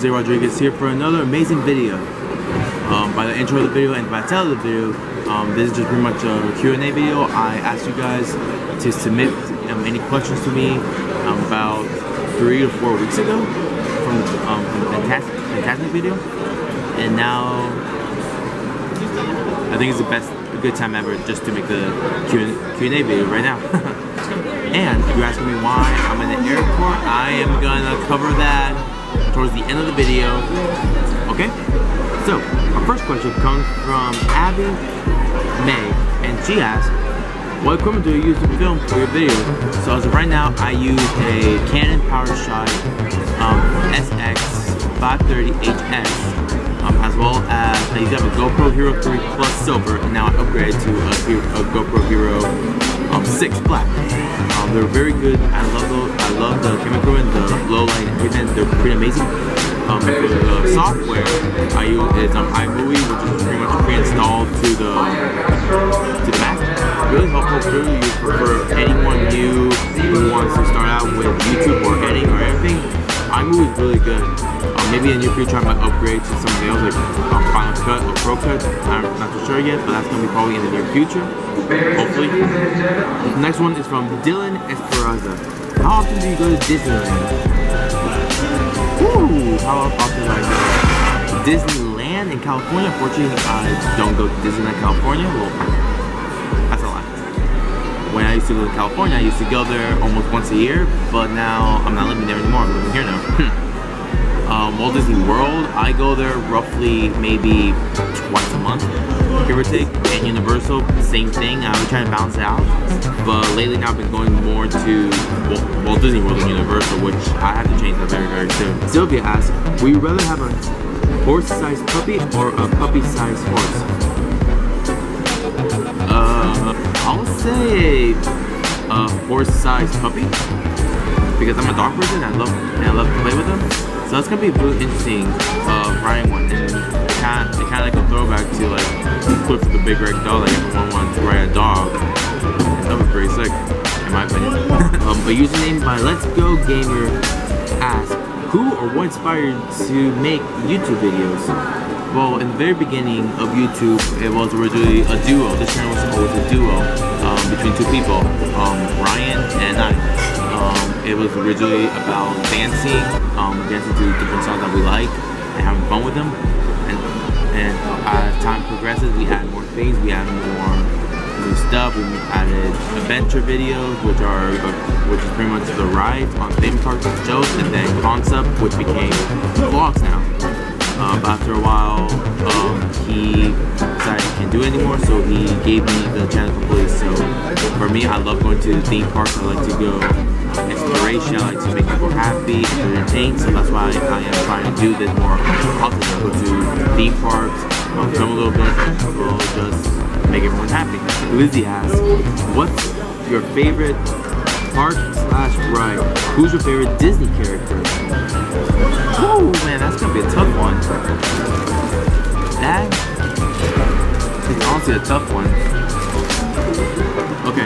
Jose Rodriguez here for another amazing video. By the intro of the video and by the title of the video, this is just pretty much a Q&A video. I asked you guys to submit any questions to me about 3 to 4 weeks ago from the Fantasmic video, and now I think it's a good time ever just to make the Q&A video right now. And if you're asking me why I'm in the airport, I am gonna cover that towards the end of the video. Okay? So, our first question comes from Abby May, and she asks, what equipment do you use to film for your videos? So as of right now, I use a Canon PowerShot SX530HS, as well as I used to have a GoPro Hero 3 Plus Silver, and now I upgraded to a GoPro Hero 6 Black. They're very good. I love the camera equipment, the low light, and everything. They're pretty amazing. For the software I use is iMovie, which is pretty much pre-installed to the Mac. Really helpful for anyone new who wants to start out with YouTube or editing or anything. iMovie is really good. Maybe in the near future I might upgrade to something else like Final Cut or Pro Cut. I'm not too sure yet, but that's going to be probably in the near future, hopefully. The next one is from Dylan Esperanza. How often do you go to Disneyland? Ooh, how often do I go? Disneyland in California? Unfortunately, I don't go to Disneyland, California. Well, that's a lie. When I used to live in California, I used to go there almost once a year, but now I'm not living there anymore. I'm living here now. Walt Disney World, I go there roughly maybe twice a month, give or take. And Universal, same thing. I was trying to balance it out, but lately now I've been going more to Walt Disney World than Universal, which I have to change that very, very soon. Sylvia asks, would you rather have a horse-sized puppy or a puppy-sized horse? I'll say a horse-sized puppy, because I'm a dog person and I love to play with them. So that's gonna be really interesting riding one, and it's kind of like a throwback to like Cliff the Big Red Dog. Like everyone wants to ride a dog. That was pretty sick, in my opinion. But username by Let's Go Gamer asks, who or what inspired you to make YouTube videos? Well, in the very beginning of YouTube, it was originally a duo. This channel was always a duo between two people, Ryan and I. It was originally about dancing to different songs that we like and having fun with them. And as time progresses, we add more things, we add more new stuff. We added adventure videos, which is pretty much the rides on theme parks and shows, and then concept, which became vlogs now. But after a while, he decided he can't do it anymore, so he gave me the channel completely. So for me, I love going to theme parks. I like to go exploration. I like to make people happy and entertain. So that's why I am trying to do this more often. I go to theme parks, film a little bit, as well as just make everyone happy. Lizzie asks, what's your favorite park/ride? Who's your favorite Disney character? Oh man, that's gonna be a tough one. That is honestly a tough one. Okay,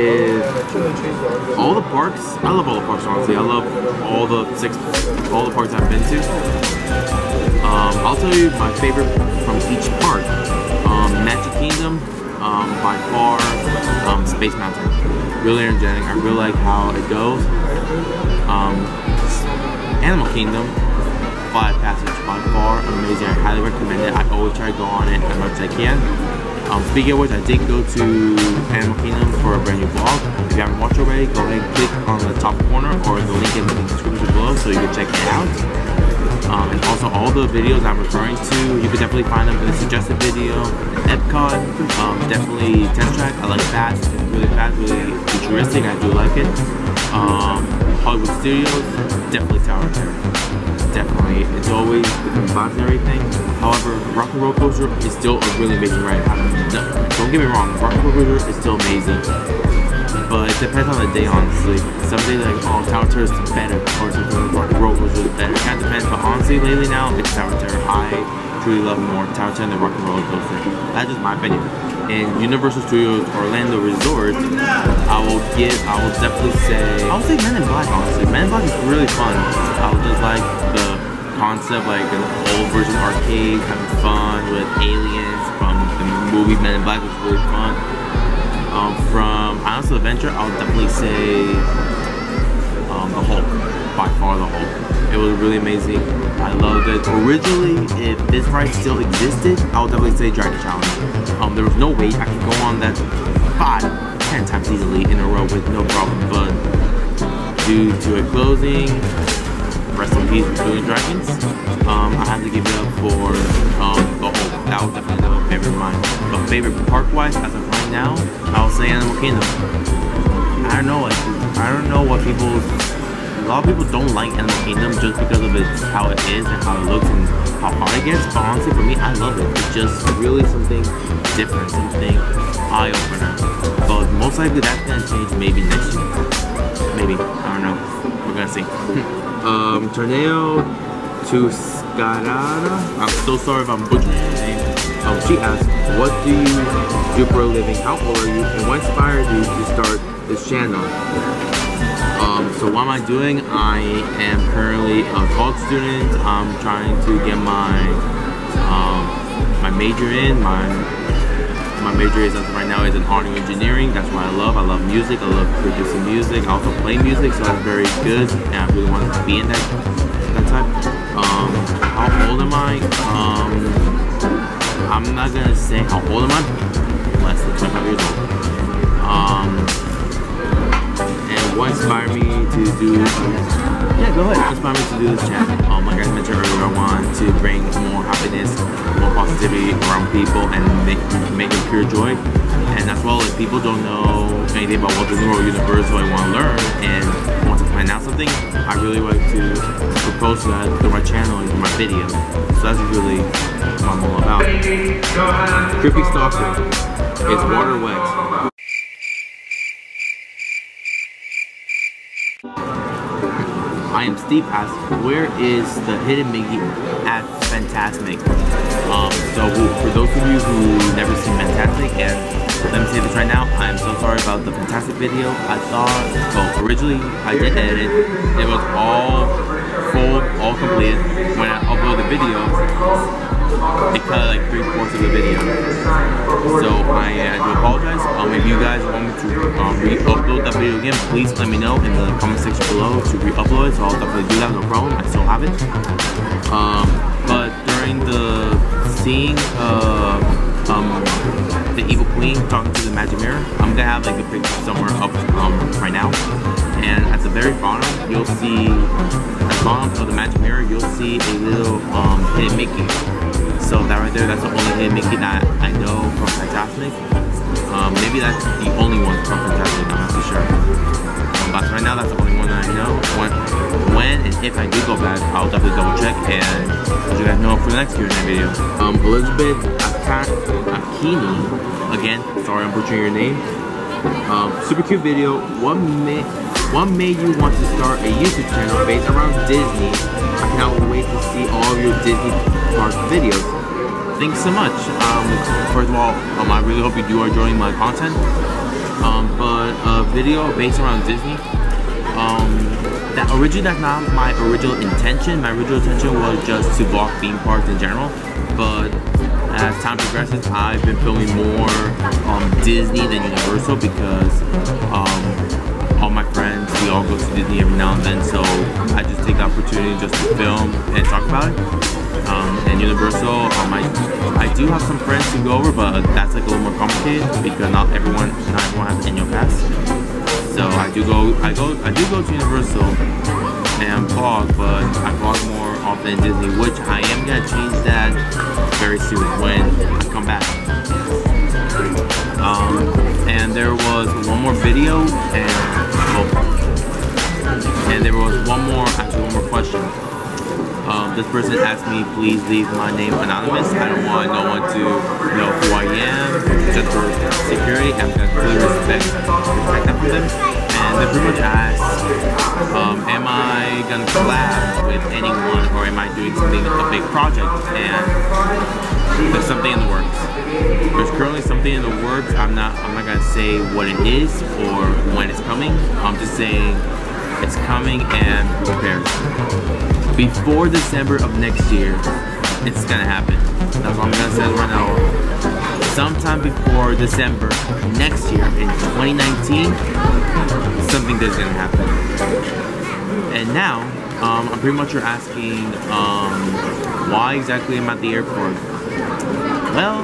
all the parks. I love all the parks, honestly. I love all the parks I've been to. I'll tell you my favorite from each park. Magic Kingdom, by far. Space Mountain, really energetic. I really like how it goes. Animal Kingdom, Flight of Passage, by far amazing. I highly recommend it. I always try to go on it as much as I can. Speaking of which, I did go to Animal Kingdom for a brand new vlog. If you haven't watched already, go ahead and click on the top corner or the link in the description below so you can check it out. And also all the videos I'm referring to, you can definitely find them in the suggested video. Epcot, definitely Test Track. I like that. It's really fast, really futuristic. I do like it. Hollywood Studios, definitely Tower of Terror. Definitely, it's always different vibes and everything. However, Rock and Roller Coaster is still a really amazing ride. Don't get me wrong, Rock and Roller Coaster is still amazing, but it depends on the day, honestly. Some days like, oh, Tower of Terror is better, or something Rock and Roller Coaster is better. It kind of depends, but honestly, lately now, it's Tower of Terror. I truly love more Tower of Terror than Rock and Roller Coaster. That's just my opinion. In Universal Studios Orlando Resort, I will definitely say, Men in Black, honestly. Men in Black is really fun. I would just like the concept, like an old version arcade, having fun with aliens from the movie Men in Black, was really fun. From Islands of Adventure, I'll definitely say the Hulk, by far the Hulk. It was really amazing. I loved it. Originally, if this ride still existed, I would definitely say Dragon Challenge. There was no wait. I could go on that 5-10 times easily in a row with no problem, but due to it closing, rest in peace, Brilliant Dragons, I had to give it up for the Hulk. That was definitely the favorite of mine. But favorite park-wise, as of right now, I would say Animal Kingdom. I don't know, I don't know what people. A lot of people don't like Animal Kingdom just because of its how it is and how it looks and how hard it gets. But honestly, for me, I love it. It's just really something different, something eye-opener. But most likely that's gonna change maybe next year. Maybe, I don't know. We're gonna see. Torneo Tuscarada. I'm so sorry if I'm butchering your name. She asked, what do you do for a living? How old are you? And what inspired you to start this channel? So what am I doing? I am currently a college student. I'm trying to get my major in. My major is, as of right now, is in audio engineering. That's what I love. I love music. I love producing music. I also play music, so that's very good. And I really wanted to be in that type. How old am I? I'm not gonna say how old am I. Less than 25 years old. And what inspired me to do? Yeah, go ahead. What inspired me to do this channel? Like I mentioned earlier, I want to bring more happiness, more positivity around people, and make it pure joy. And as well, if people don't know anything about Walt Disney World Universal and want to learn and want to find out something, I really like to propose that through my channel and through my video. So that's really what I'm all about. Creepy Stalker. Is water wet? I am Steve asks, where is the hidden Mickey at Fantasmic? So for those of you who never seen Fantasmic, and let me say this right now, I'm so sorry about the Fantastic video. I thought, well, originally I did edit it. It was all full, all completed. When I uploaded the video, it cut like 3/4 of the video. So I do apologize. If you guys want me to re-upload that video again, please let me know in the comment section below to re-upload it. So I'll definitely do that, no problem. I still have it. But during the scene the Evil Queen talking to the Magic Mirror, I'm gonna have like a picture somewhere up right now. And at the very bottom, you'll see at the bottom of the Magic Mirror, you'll see a little hidden Mickey. So that right there, that's the only hidden Mickey that I know from Fantasmic. Maybe that's the only one from Fantasmic, I'm not too sure. But right now, that's the only one that I know. When and if I do go back, I'll definitely double check and let you guys know for the next Q&A video. Elizabeth Akini, again, sorry I'm butchering your name. Super cute video. What made you want to start a YouTube channel based around Disney? I cannot wait to see all of your Disney park videos. Thanks so much. First of all, I really hope you do enjoy my content. But a video based around Disney, that's not my original intention. My original intention was just to vlog theme parks in general. But as time progresses, I've been filming more Disney than Universal because all my friends, we all go to Disney every now and then, so I just take the opportunity just to film and talk about it. And Universal, I do have some friends to go over, but that's like a little more complicated because not everyone has annual pass. So I do go to Universal and vlog, but I vlog more often in Disney, which I am gonna change that very soon when I come back. And there was one more video, and there was one more question. This person asked me, please leave my name anonymous. I don't want no one to know who I am, just for security. I'm going to really respect that from them. And they pretty much asked, am I going to collab with anyone, or am I doing something, a big project? And there's something in the works. There's currently something in the works. I'm not going to say what it is or when it's coming. I'm just saying it's coming and prepare. Before December of next year, it's gonna happen. That's all I'm gonna say right now. Sometime before December next year in 2019, something that's gonna happen. And now, I'm pretty much you're asking why exactly I'm at the airport. Well,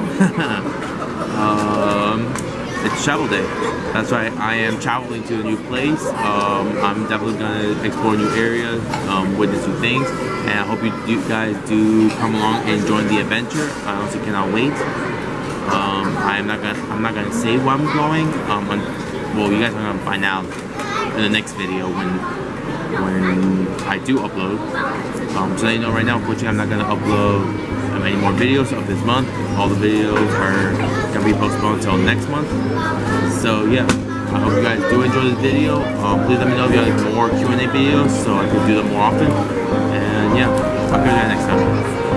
it's travel day. That's right, I am traveling to a new place. I'm definitely gonna explore new areas, witness new things, and I hope you guys do come along and join the adventure. I honestly cannot wait. I'm not gonna say where I'm going. Well, you guys are gonna find out in the next video when I do upload. So that you know right now, unfortunately, I'm not gonna upload any more videos of this month. All the videos are gonna be postponed until next month. So yeah, I hope you guys do enjoy this video. Please let me know if you like more Q&A videos so I can do them more often. And yeah, I'll catch you guys next time.